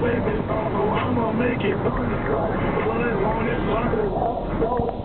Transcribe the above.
baby, so I'ma make it burn. Blood on it, blood.